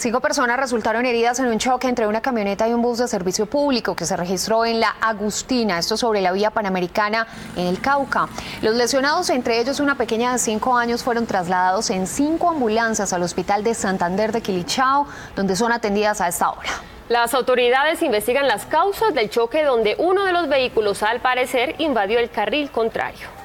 5 personas resultaron heridas en un choque entre una camioneta y un bus de servicio público que se registró en La Agustina, esto sobre la vía Panamericana en el Cauca. Los lesionados, entre ellos una pequeña de 5 años, fueron trasladados en 5 ambulancias al Hospital de Santander de Quilichao, donde son atendidas a esta hora. Las autoridades investigan las causas del choque donde uno de los vehículos, al parecer, invadió el carril contrario.